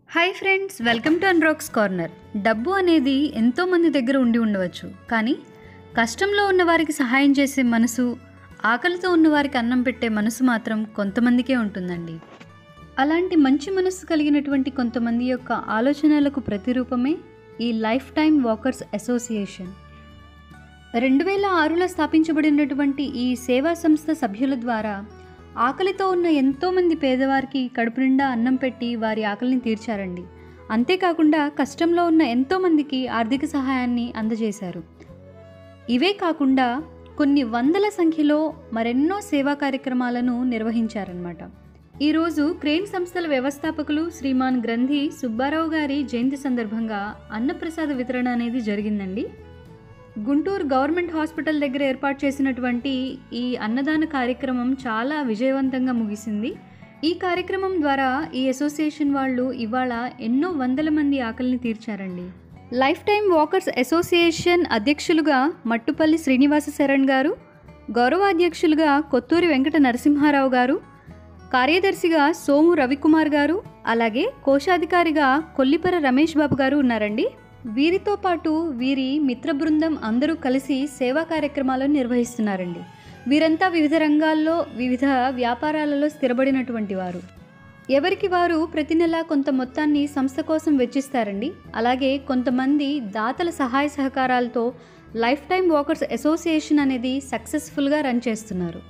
Hi friends, welcome to అన్రాక్స్ corner. డబ్బు అనేది ఎంతో మంది దగ్గర ఉండి ఉండవచ్చు, కానీ కష్టంలో ఉన్న వారికి సహాయం చేసే మనసు, ఆకలితో ఉన్న వారికి అన్నం పెట్టే మనసు మాత్రం కొంతమందికే ఉంటుందండి. అలాంటి మంచి మనసు కలిగినటువంటి కొంతమంది యొక్క ఆలోచనలకు ప్రతిరూపమే ఈ లైఫ్ టైమ్ వాకర్స్ అసోసియేషన్. 2006లో స్థాపించబడినటువంటి ఈ సేవా సంస్థ సభ్యుల ద్వారా ఆకలితో ఉన్న ఎంతోమంది పేదవారికి కడుపు నిండా అన్నం పెట్టి వారి ఆకలిని తీర్చారండి. అంతేకాకుండా కష్టంలో ఉన్న ఎంతోమందికి ఆర్థిక సహాయాన్ని అందజేశారు. ఇవే కాకుండా కొన్ని వందల సంఖ్యలో మరెన్నో సేవా కార్యక్రమాలను నిర్వహించారన్నమాట. ఈరోజు క్రేన్ సంస్థల వ్యవస్థాపకులు శ్రీమాన్ గ్రంథి సుబ్బారావు గారి జయంతి సందర్భంగా అన్నప్రసాద వితరణ అనేది జరిగిందండి. గుంటూరు గవర్నమెంట్ హాస్పిటల్ దగ్గర ఏర్పాటు చేసినటువంటి ఈ అన్నదాన కార్యక్రమం చాలా విజయవంతంగా ముగిసింది. ఈ కార్యక్రమం ద్వారా ఈ అసోసియేషన్ వాళ్ళు ఇవాళ ఎన్నో వందల మంది ఆకలిని తీర్చారండి. లైఫ్ టైమ్ వాకర్స్ అసోసియేషన్ అధ్యక్షులుగా మట్టుపల్లి శ్రీనివాస శరణ్ గారు, గౌరవాధ్యక్షులుగా కొత్తూరి వెంకట నరసింహారావు గారు, కార్యదర్శిగా సోము రవికుమార్ గారు, అలాగే కోశాధికారిగా కొల్లిపర రమేష్ బాబు గారు ఉన్నారండి. వీరితో పాటు వీరి మిత్ర బృందం అందరూ కలిసి సేవా కార్యక్రమాలను నిర్వహిస్తున్నారండి. వీరంతా వివిధ రంగాల్లో వివిధ వ్యాపారాలలో స్థిరపడినటువంటి వారు. ఎవరికి వారు ప్రతి నెల కొంత మొత్తాన్ని సంస్థ కోసం వెచ్చిస్తారండి. అలాగే కొంతమంది దాతల సహాయ సహకారాలతో లైఫ్ టైమ్ వాకర్స్ అసోసియేషన్ అనేది సక్సెస్ఫుల్గా రన్ చేస్తున్నారు.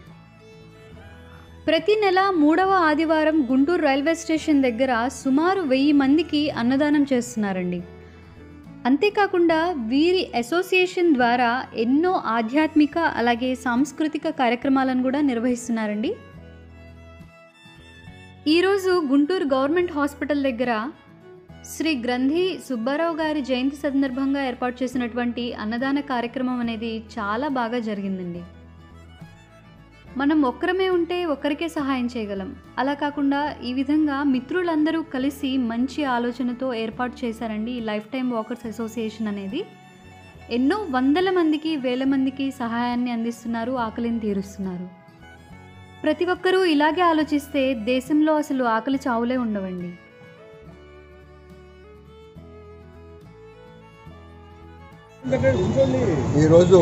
ప్రతి నెల 3వ ఆదివారం గుంటూరు రైల్వే స్టేషన్ దగ్గర సుమారు 1000 మందికి అన్నదానం చేస్తున్నారండి. అంతేకాకుండా వీరి అసోసియేషన్ ద్వారా ఎన్నో ఆధ్యాత్మిక అలాగే సాంస్కృతిక కార్యక్రమాలను కూడా నిర్వహిస్తున్నారండి. ఈరోజు గుంటూరు గవర్నమెంట్ హాస్పిటల్ దగ్గర శ్రీ గ్రంథి సుబ్బారావు గారి జయంతి సందర్భంగా ఏర్పాటు చేసినటువంటి అన్నదాన కార్యక్రమం అనేది చాలా బాగా జరిగిందండి. మనం ఒక్కరమే ఉంటే ఒక్కరికే సహాయం చేయగలం. అలా కాకుండా ఈ విధంగా మిత్రులందరూ కలిసి మంచి ఆలోచనతో ఏర్పాటు చేశారండి ఈ లైఫ్ టైమ్ వాకర్స్ అసోసియేషన్ అనేది. ఎన్నో వందల మందికి, వేల మందికి సహాయాన్ని అందిస్తున్నారు, ఆకలిని తీరుస్తున్నారు. ప్రతి ఒక్కరూ ఇలాగే ఆలోచిస్తే దేశంలో అసలు ఆకలి చావులే ఉండవండి. ఈరోజు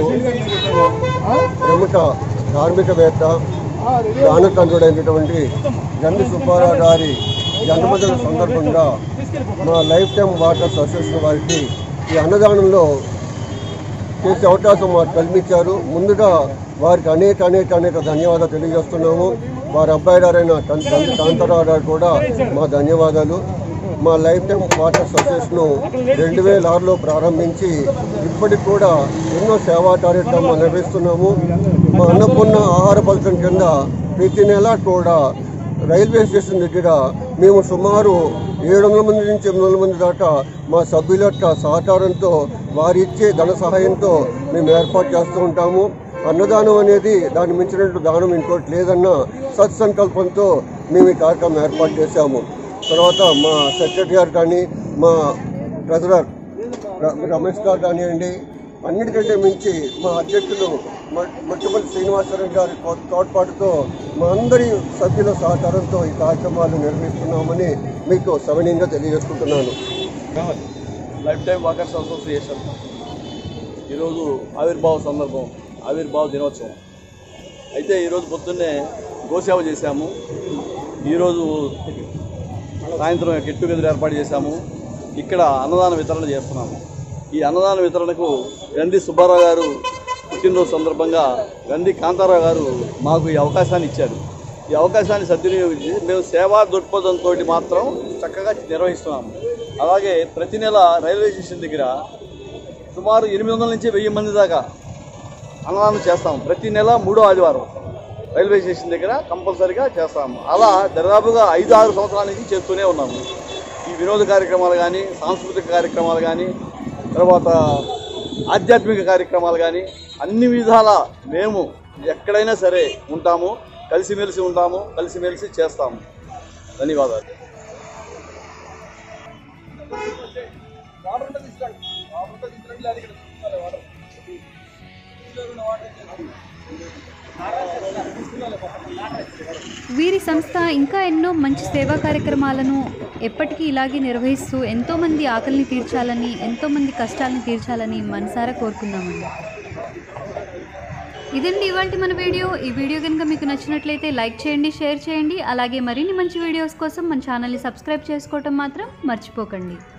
ప్రముఖ కార్మికవేత్త, దానతండ్రుడైనటువంటి గండి సుబ్బారావు గారి జన్మదిన సందర్భంగా మా లైఫ్ టైమ్ వాకర్స్ అసోసియేషన్ వారికి ఈ అన్నదానంలో చేసే అవకాశం మాకు కల్పించారు. ముందుగా వారికి అనేక ధన్యవాదాలు తెలియజేస్తున్నాము. వారి అబ్బాయి గారైన కాంతారావు గారు కూడా మా ధన్యవాదాలు. మా లైఫ్ టైమ్ వాకర్స్ అసోసియేషన్ 2006లో ప్రారంభించి ఇప్పటికి కూడా ఎన్నో సేవా కార్యక్రమాలు నిర్వహిస్తున్నాము. మా అన్నపూర్ణ ఆహార పథకం కింద ప్రతి నెల కూడా రైల్వే స్టేషన్ దగ్గర మేము సుమారు 700 మంది నుంచి 800 మంది దాకా మా సభ్యుల యొక్క సహకారంతో వారి ఇచ్చే ధన సహాయంతో మేము ఏర్పాటు చేస్తూ ఉంటాము. అన్నదానం అనేది దాన్ని మించినట్టు దానం ఇంకోటి లేదన్న సత్సంకల్పంతో మేము ఈ కార్యక్రమం ఏర్పాటు చేశాము. తర్వాత మా సెక్రటరీ గారు కానీ, మా ట్రెజరర్ రమేష్ గారు కానివ్వండి, అన్నిటికంటే మించి మా అధ్యక్షులు మట్టుపల్లి శ్రీనివాసరావు గారి తోడ్పాటుతో మా అందరి సభ్యుల సహకారంతో ఈ కార్యక్రమాలు నిర్వహిస్తున్నామని మీకు సవినయంగా తెలియజేసుకుంటున్నాను. లైఫ్ టైమ్ వాకర్స్ అసోసియేషన్ ఈరోజు ఆవిర్భావ దినోత్సవం అయితే ఈరోజు పొద్దున్నే గోసేవ చేశాము. ఈరోజు సాయంత్రం గెట్ టుగెదర్ ఏర్పాటు చేశాము. ఇక్కడ అన్నదాన వితరణ చేస్తున్నాము. ఈ అన్నదాన వితరణకు గండి సుబ్బారావు గారు పుట్టినరోజు సందర్భంగా గండి కాంతారావు గారు మాకు ఈ అవకాశాన్ని ఇచ్చారు. ఈ అవకాశాన్ని సద్వినియోగించి మేము సేవా దృక్పథంతో మాత్రం చక్కగా నిర్వహిస్తున్నాము. అలాగే ప్రతి నెల రైల్వే స్టేషన్ దగ్గర సుమారు 800 నుంచి 1000 మంది దాకా అన్నదానం చేస్తాము. ప్రతి నెల 3వ ఆదివారం రైల్వే స్టేషన్ దగ్గర కంపల్సరీగా చేస్తాము. అలా దాదాపుగా 5-6 సంవత్సరాల నుంచి చేస్తూనే ఉన్నాము. ఈ వినోద కార్యక్రమాలు కానీ, సాంస్కృతిక కార్యక్రమాలు కానీ, తర్వాత ఆధ్యాత్మిక కార్యక్రమాలు కానీ అన్ని విధాల మేము ఎక్కడైనా సరే ఉంటాము, కలిసిమెలిసి ఉంటాము, కలిసిమెలిసి చేస్తాము. ధన్యవాదాలు. వీరి సంస్థ ఇంకా ఎన్నో మంచి సేవా కార్యక్రమాలను ఎప్పటికీ ఇలాగే నిర్వహిస్తూ ఎంతోమంది ఆకలిని తీర్చాలని, ఎంతోమంది కష్టాలను తీర్చాలని మనసారా కోరుకుందామండి. ఇదండి ఇవాల్టి మన వీడియో. ఈ వీడియో కనుక మీకు నచ్చినట్లయితే లైక్ చేయండి, షేర్ చేయండి. అలాగే మరిన్ని మంచి వీడియోస్ కోసం మన ఛానల్ని సబ్స్క్రైబ్ చేసుకోవటం మాత్రం మర్చిపోకండి.